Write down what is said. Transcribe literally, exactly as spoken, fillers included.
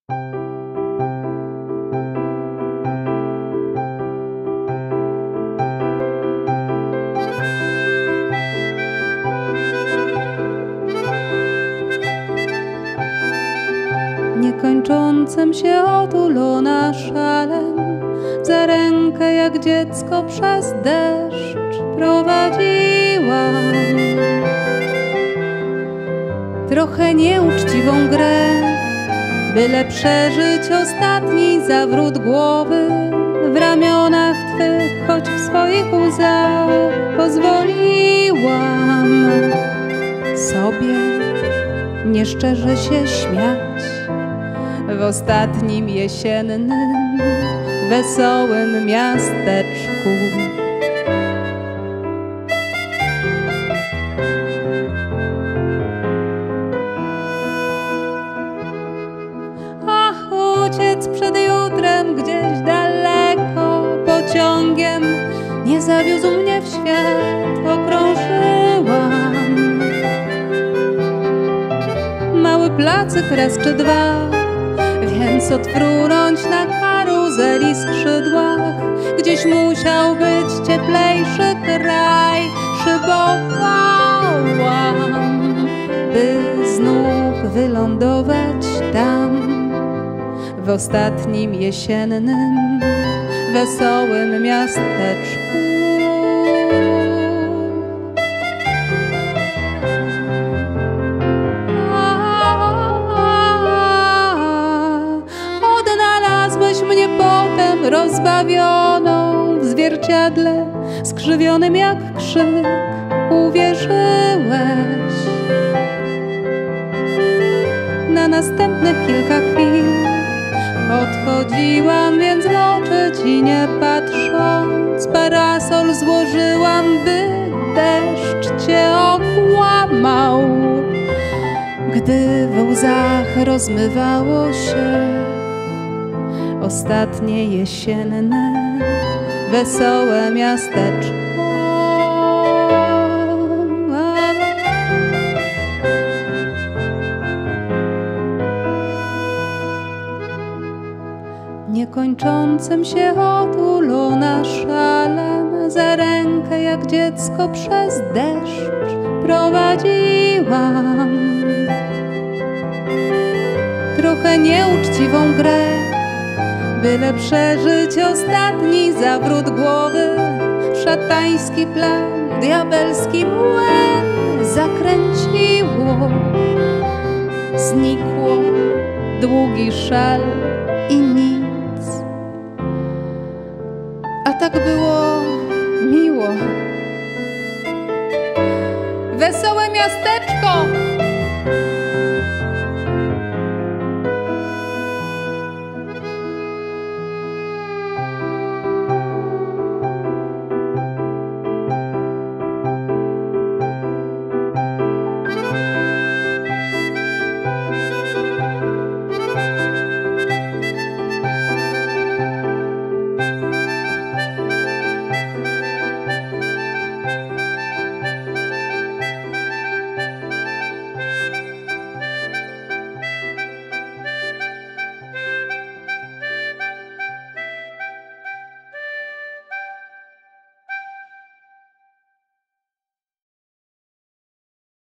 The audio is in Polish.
Niekończącym się otulona szalem, za rękę jak dziecko przez deszcz prowadziłam. Trochę nieuczciwą grę, byle przeżyć ostatni zawrót głowy w ramionach twych, choć w swoich łzach pozwoliłam sobie nieszczerze się śmiać w ostatnim jesiennym, wesołym miasteczku. Ach, uciec przed jutrem gdzieś daleko pociągiem nie zawiózł mnie w świat, okrążyłam mały placyk raz czy dwa, więc odfrunąć na karuzeli skrzydłach. Gdzieś musiał być cieplejszy kraj, szybowałam, by znów wylądować tam w ostatnim jesiennym, wesołym miasteczku. Mnie potem rozbawioną w zwierciadle, skrzywionym jak krzyk, uwierzyłeś. Na następnych kilka chwil odchodziłam, więc w oczy ci nie patrząc, parasol złożyłam, by deszcz cię okłamał. Gdy we łzach rozmywało się ostatnie jesienne, wesołe miasteczko. Niekończącym się otulona szalem, za rękę jak dziecko przez deszcz prowadziłam. Trochę nieuczciwą grę, byle przeżyć ostatni zawrót głowy. Szatański plan, diabelski młyn zakręciło. Znikło długi szal i nic, a tak było miło. Wesołe miasteczko!